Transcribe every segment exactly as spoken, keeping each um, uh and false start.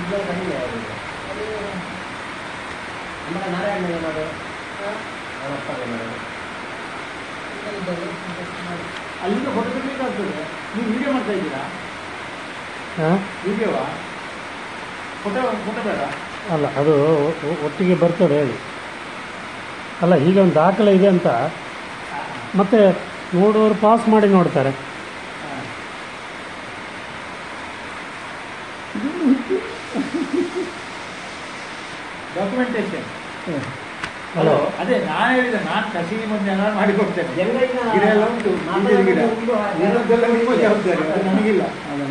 ನಾರಾಯಣ ಅಲ್ಲಿಂದ ಫೋಟೋ ತೆಗಿಲಿಕ್ಕಾಗ್ತದೆ. ನೀವು ವಿಡಿಯೋ ಮಾಡ್ತಾ ಇದ್ದೀರಾ? ವಿಡಿಯೋವಾ? ಫೋಟೋ ಫೋಟೋ ಬೇಡ ಅಲ್ಲ, ಅದು ಒಟ್ಟಿಗೆ ಬರ್ತದೆ ಹೇಳಿ. ಅಲ್ಲ, ಈಗ ಒಂದು ದಾಖಲೆ ಇದೆ ಅಂತ ಮತ್ತೆ ನೋಡುವವರು ಪಾಸ್ ಮಾಡಿ ನೋಡ್ತಾರೆ. ಡಾಕ್ಯುಮೆಂಟೇಶನ್. ಹಲೋ, ಅದೇ ನಾನು ಹೇಳಿದೆ, ನಾನು ಕಸಿ ಮುಂದೆ ಮಾಡಿ ಕೊಡ್ತೇನೆ. ಗಿಡ ಎಲ್ಲ ಉಂಟು, ಗಿಡ ಏನೊಂದೆಲ್ಲ ನಿಮ್ಮ ಜವಾಬ್ದಾರಿ, ಅದು ನನಗಿಲ್ಲ.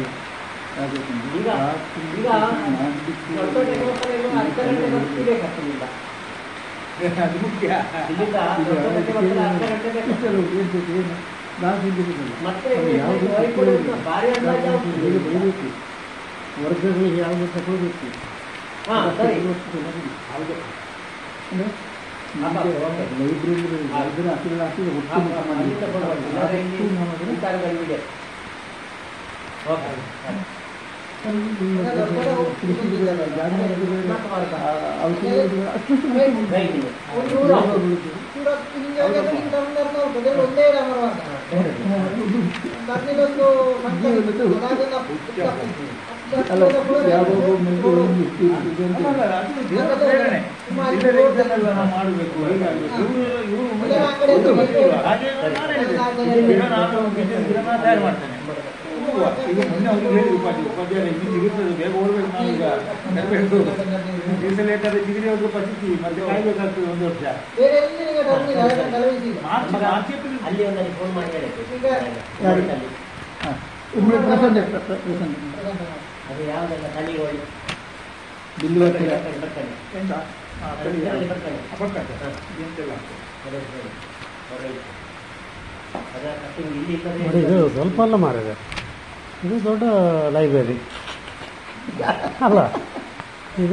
ಅದು ಮುಖ್ಯ. ವರ್ಗಗಳಿಗೆ ಯಾವುದು ತಗೊಳ್ಬೇಕು. ಈಗ ಮೊನ್ನೆ ಅವ್ರಿಗೆ ಹೇಳಿ ಉಪಾಧಿ ಉಪಾಧ್ಯಾಯ ಇನ್ನು ಸಿಗುತ್ತದೆ, ಬೇಗ ಓಡಬೇಕು. ನಾವೀಗ ನೆರವೇರಿಸು ಮೀಸಲಾದ ಡಿಗ್ರಿ ಅವ್ರಿಗೆ ಪರಿಸ್ಥಿತಿ ಮತ್ತೆ ಕಾಯ್ಬೇಕಾಗ್ತದೆ ಒಂದು ವರ್ಷ. ಅಲ್ಲಿ ಒಂದಲ್ಲಿ ಫೋನ್ ಮಾಡಿ ಹೇಳಿ ಅದು ಯಾವುದೆಲ್ಲ ತಳಿಗಳು ಬಿಲ್ಲು ಬರ್ತಾನೆ ನೋಡಿ, ಇದು ಸ್ವಲ್ಪ ಅಲ್ಲ ಮಾರಿದೆ, ಇದು ದೊಡ್ಡ ಲೈಬ್ರರಿ ಅಲ್ಲ. ಇದು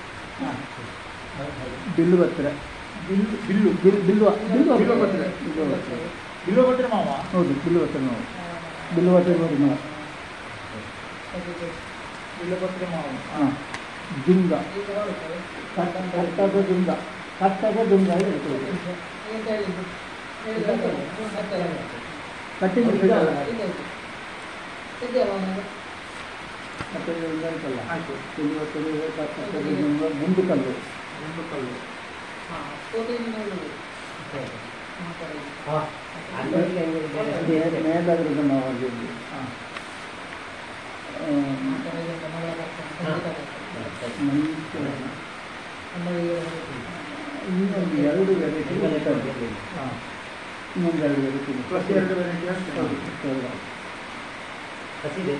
ಬಿಲ್ಲು ಬರ್ತಾರೆ, ಬಿಲ್ಲು ಬಿಲ್ಲು ಬಿಲ್ಲು ಬಿಲ್ಲು ಬಿಲ್ಲು ಬರ್ತಾರೆ, ಬಿಲ್ಲು ಬರ್ತಾರೆ ಮಾವ. ಹೌದು, ಬಿಲ್ಲು ಬರ್ತಾರೆ ಮಾವ, ಬಿಲ್ಲು ಬರ್ತಾರೆ ನೋಡಿ ಮಾವ, ಬಿಲ್ಲು ಬರ್ತಾರೆ ಮಾವ. ಹಾಂ, ದುಂಗ ಕಟ್ಟದ ದುಂಗ, ಕಟ್ಟದ ದುಂಗ ಕಟ್ಟಿ ಆಯಿತು. ಮುಂದು ಕಲ್ಲು ಮುಂದು ಕಲ್ಲು ಮೇಲಾದ್ರೂ ನಾವು ಅಲ್ಲಿ ಹಾಂ ಇನ್ನೊಂದು ಎರಡು ವೆರೈಟಿ ಹಾಂ ಇನ್ನೊಂದು ಎರಡು ವೆರೈಟಿ ಪ್ಲಸ್ ಎರಡು ವೆರೈಟಿ ಹಸಿದೆ.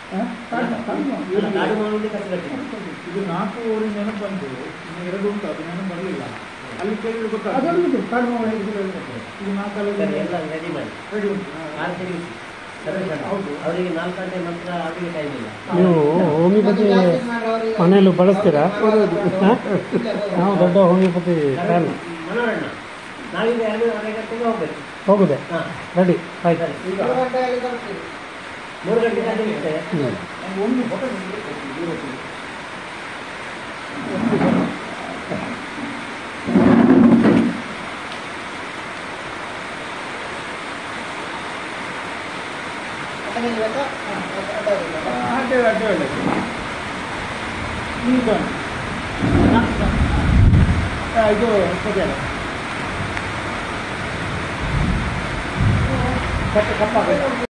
ಇದು ನಾಲ್ಕು ಓರಿ ನೆನಪು ಬಂದು ಇನ್ನು ಎರಡು ಉಂಟು, ಅದು ನೆನಪು ಬರಲಿಲ್ಲ. ಅಲ್ಲಿ ಕೇಳಿದ್ರೆ ಗೊತ್ತಾಗ್ತದೆ. ಕಾಡು ಇದು ನಾಲ್ಕಲ್ಲಿ ರೆಡಿ ಮಾಡಿ ರೆಡಿ ಉಂಟು. ಹೌದು, ಅವರಿಗೆ ನಾಲ್ಕು ಗಂಟೆ ನಂತರ ಅವರಿಗೆ ಟೈಮ್ ಇಲ್ಲ. ನೀವು ಹೋಮಿಯೋಪತಿ ಮನೆಯಲ್ಲೂ ಬಳಸ್ತೀರಾ? ನಾವು ದೊಡ್ಡ ಹೋಮಿಯೋಪತಿ ಫ್ಯಾನ್. ಮನೋರಣ್ಣ, ನಾವೀಗ ಎರಡು ಅரை ಗಂಟೆಗೆ ಹೋಗ್ಬೇಕು. ಹೋಗುದೆ ರೆಡಿ ಆಯ್ತು. ಈಗ ಮೂರು ಗಂಟೆಗೆ ಅಲ್ಲಿ ಇರ್ತೇವೆ. ಒಂದು ಫೋಟೋ ಅಡ್ಡೆ ಅಡ್ಡೆ ಒಳ್ಳೆ ಈಗ ಇದು ಕಪ್ಪ ಕಪ್ಪ